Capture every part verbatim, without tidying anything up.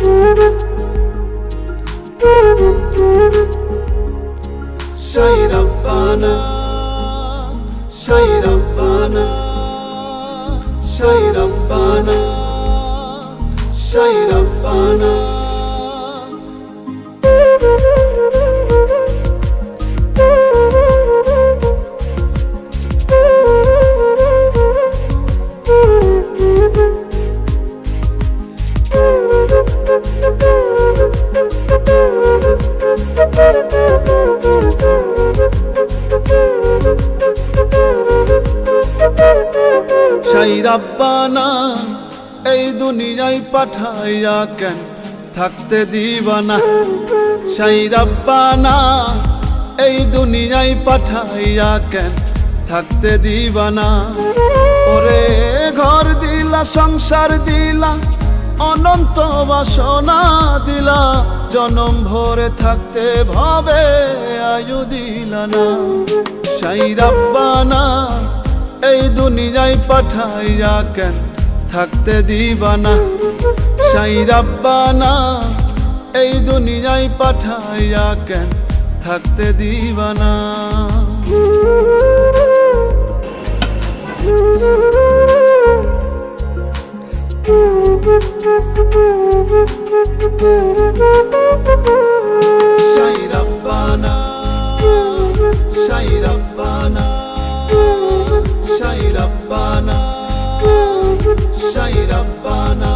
Sai Rabbana, Sai Rabbana, Sai Rabbana, Sai Rabbana. Sai Rabbana, এই দুনিয়ায় পাঠাইয়া কেন থাকতে দিবা না। Sai Rabbana, এই দুনিয়ায় পাঠাইয়া কেন থাকতে দিবা না। ওরে ঘর দিলা, সংসার দিলা, অনন্ত বাসনা দিলা, জনম ভরে থাকতে ভাবে আয়ু দিলা না। Sai Rabbana, এই দুনিয়ায় পাঠাইয়া কেন থাকতে দিবা না। Sai Rabbana, এই দুনিয়ায় পাঠাইয়া কেন থাকতে দিবা না। Sai Rabbana, Sai Rabbana, Sai Rabbana, Sai Rabbana.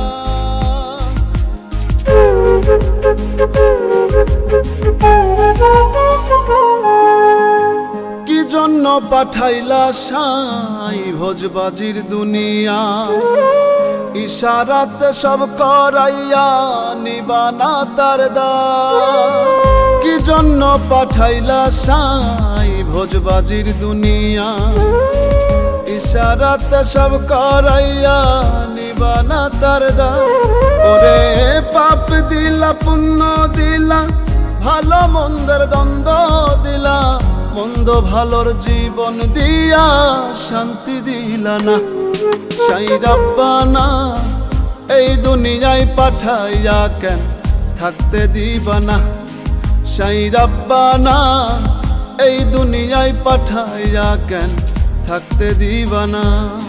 কি জন্য পাঠাইলা সাই ভোজবাজির দুনিয়া, ইশারাতে সব করাইয়া নিবানা তার দ্বার। কি জন্য পাঠাইলা সাই ভোজবাজির দুনিয়া, ইশারাতে সব করাইয়া নিবানা তার দ্বার। ওরে পাপ দিলা, পুণ্য দিলা, ভালো মন্দের দ্বন্দ্ব দিলা, মন্দ ভালোর জীবন দিয়া শান্তি দিলা না। Sai Rabbana, এই দুনিয়ায় পাঠাইয়া কেন থাকতে দিবা না। Sai Rabbana, এই দুনিয়ায় পাঠাইয়া কেন থাকতে দিবা না।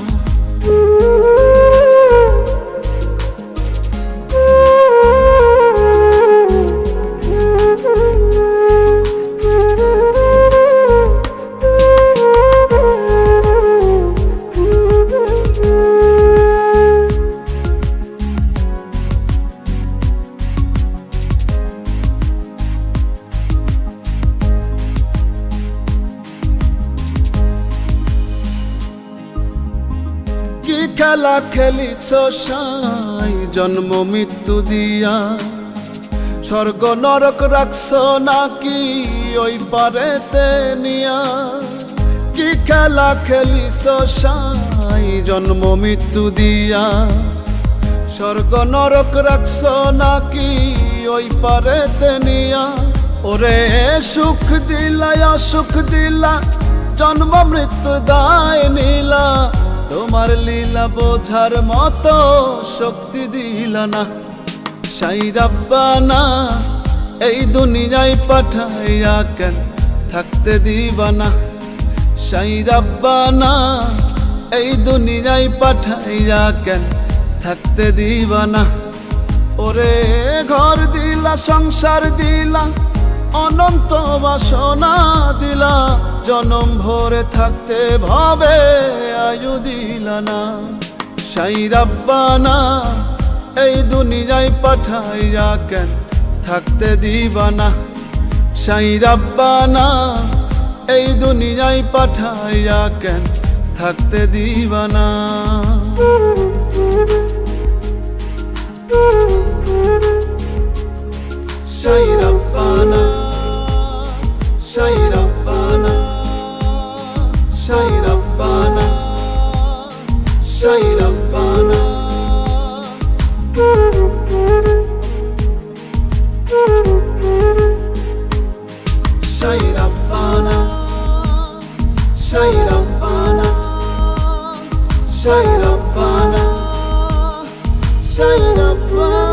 কি খেলা খেলিছ সাই জন্ম মৃত্যু দিয়া, স্বর্গ নরক রাখছ নাকি ওই পারেতে নিয়া। কি খেলা খেলিছ সাই জন্ম মৃত্যু দিয়া, স্বর্গ নরক রাখছ নাকি ওই পারেতে নিয়া। ওরে সুখ দিলা, অসুখ দিলা, জন্ম মৃত্যুর দায় নিলা, তোমার লীলা বোঝার মতো শক্তি দিলা না। Sai Rabbana, এই দুনিয়ায় পাঠাইয়া কেন থাকতে দিবা না। Sai Rabbana, এই দুনিয়ায় পাঠাইয়া কেন থাকতে দিবা না। ওরে ঘর দিলা, সংসার দিলা, অনন্ত বাসনা দিলা, জনম ভরে থাকতে ভাবে আয়ু দিলা না। Sai Rabbana, এই দুনিয়ায় পাঠাইয়া কেন থাকতে দিবা না। Sai Rabbana, এই দুনিয়ায় পাঠাইয়া কেন থাকতে দিবা না। Sai Rabbana, Sai Rabbana, Sai Rabbana, Sai Rabbana. Sai Rabbana, Sai Rabbana, Sai Rabbana, Sai Rabbana.